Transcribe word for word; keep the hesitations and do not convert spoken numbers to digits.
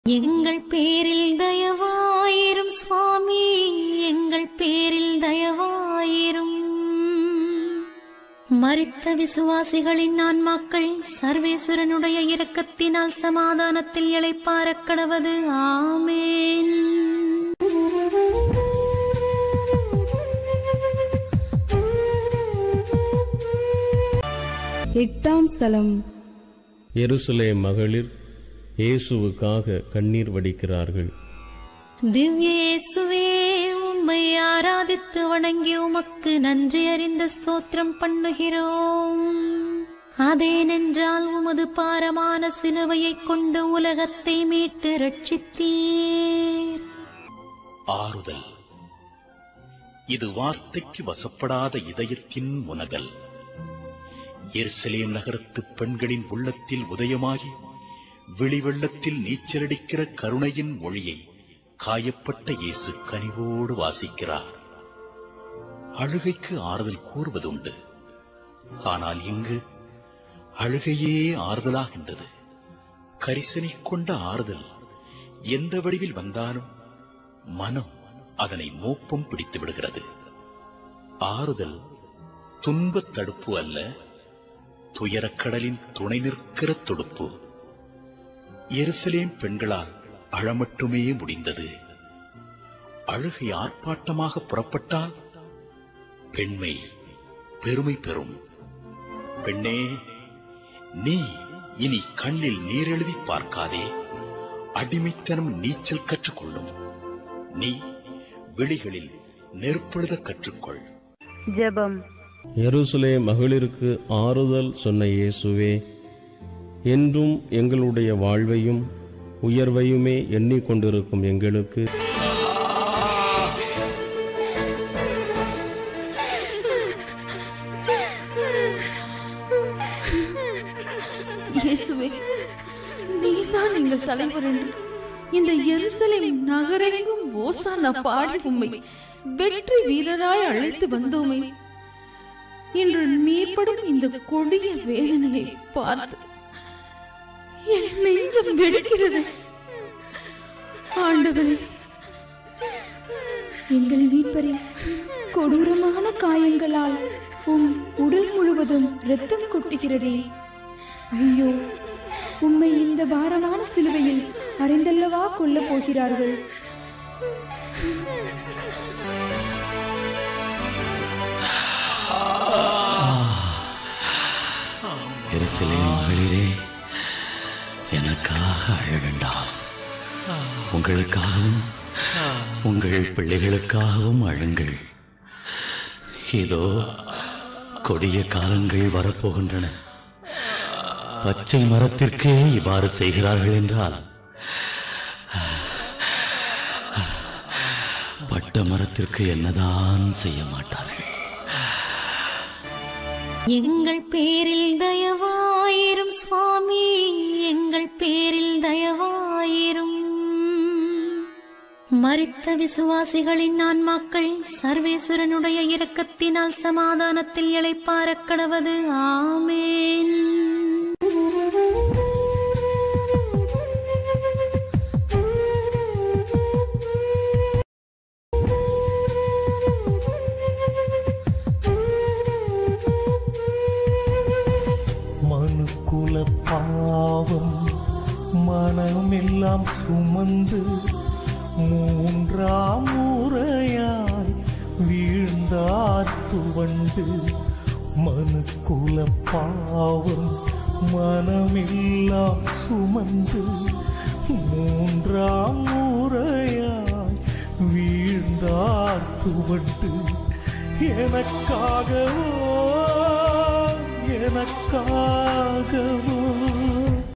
எங்கள் பேரில் தயவாயிரும் சுவாமி, எங்கள் பேரில் தயவாயிரும். மரித்த விசுவாசிகளின் ஆன்மாக்கள் சர்வேஸ்வரனுடைய இரக்கத்தினால் சமாதானத்தில் இளைப்பாறக் கடவது. ஆமேன். எட்டாம் ஸ்தலம். எருசலேம் மகளிர் இயேசுவுக்காக கண்ணீர் வடிக்கிறார்கள். திவ்ய இயேசுவே, உம்மை ஆராதித்து வணங்கி உமக்கு நன்றி அறிந்த ஸ்தோத்திரம் பண்ணுகிறோம். அதேனென்றால் உமது பாரமான சிலுவையைக் கொண்டு உலகத்தை மீட்டு ரட்சித்தீர். ஆறுதல். இது வார்த்தைக்கு வசப்படாத இதயத்தின் முனகல். எருசலேம் நகரத்து பெண்களின் உள்ளத்தில் உதயமாகி விழிவெள்ளத்தில் நீச்சலடிக்கிற கருணையின் ஒளியை காயப்பட்ட இயேசு கனிவோடு வாசிக்கிறார். அழுகைக்கு ஆறுதல் கூறுவதுண்டு, ஆனால் இங்கு அழுகையே ஆறுதலாகின்றது. கரிசனை கொண்ட ஆறுதல் எந்த வடிவில் வந்தாலும் மனம் அதனை மோப்பம் பிடித்து விடுகிறது. ஆறுதல் துன்பத் தடுப்பு அல்ல, துயரக்கடலின் துணை நிற்கிற துடுப்பு. எருசலேம் பெண்களால் அழமட்டுமே முடிந்தது. அழுகை ஆர்ப்பாட்டமாக புறப்பட்டால் பெண்மை பெருமை பெறும். பெண்ணே, நீ இனி கண்ணில் நீரெழுதி பார்க்காதே, அடிமைத்தனம் நீச்சல் கற்றுக்கொள்ளும். நீ விழிகளில் நெருப்பெழுத கற்றுக்கொள். ஜெபம். எருசலேம் மகளிருக்கு ஆறுதல் சொன்ன இயேசுவே, என்றும் எங்களுடைய வாழ்வையும் உயர்வையுமே எண்ணிக்கொண்டிருக்கும் எங்களுக்கு இயேசுவே, நீர்தான் எங்கள் தலைவர் என்று இந்த எருசலேம் நகரெங்கும் ஓசானா பாடி உம்மை வெற்றி வீரராய் அழைத்து வந்தோமே. இன்று நீர்படும் இந்த கொடிய வேதனையை பார்த்து என் நெஞ்சம் வெடிக்கிறது. ஆண்டவரே, எங்கள் மீட்பரின் கொடூரமான காயங்களால் உம் உடல் முழுவதும் இரத்தம் கொட்டுகிறதே. ஐயோ, உம்மை இந்த பாரமான சிலுவையில் அறைந்தல்லவா கொல்லப் போகிறார்கள். எருசலேம் மகளிரே, எனக்காக அழ வேண்டாம். உங்களுக்காகவும் உங்கள் பிள்ளைகளுக்காகவும் அழுங்கள். இதோ கொடிய காலங்கள் வரப்போகின்றன. பச்சை மரத்திற்கே இவ்வாறு செய்கிறார்கள் என்றால் பட்ட மரத்திற்கு என்னதான் செய்ய மாட்டார்கள். எங்கள் பேரில் தயவாயிரும் சுவாமி, எங்கள் பேரில் தயவாயிரும். மரித்த விசுவாசிகளின் ஆன்மாக்கள் சர்வேஸ்வரனுடைய இரக்கத்தினால் சமாதானத்தில் இளைப்பாறக் கடவது. ஆமேன். மனுக்குல பாவம் மனமெல்லாம் சுமந்து மூன்றாம் முறையாய் வீழ்ந்தார் துவண்டு. மனுக்குல பாவம் மனமெல்லாம் சுமந்து மூன்றாம் முறையாய் வீழ்ந்தார் துவண்டு. எனக்காகவோ எனக்காகவோ